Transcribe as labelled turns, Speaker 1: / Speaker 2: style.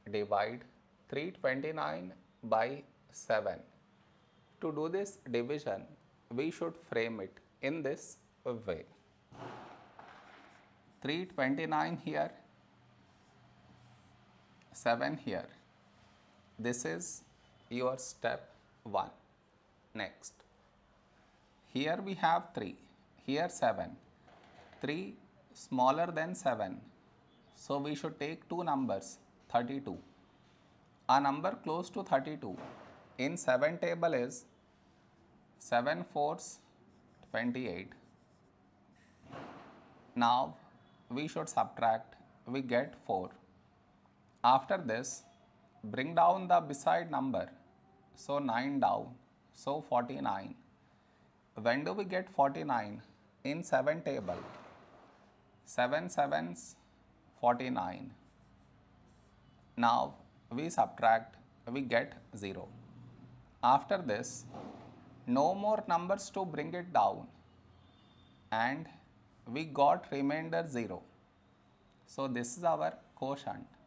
Speaker 1: divide 329 by 7. To do this division, we should frame it in this way. 329 here, 7 here. This is your step 1. Next, here we have 3, here 7. 3 smaller than 7. So we should take two numbers, 32. A number close to 32 in 7 table is 7 fours 28. Now we should subtract, we get 4. After this, bring down the beside number, so 9 down, so 49. When do we get 49? In 7 table, 7 sevens 49. Now we subtract, we get 0. After this, no more numbers to bring it down, and we got remainder 0. So this is our quotient.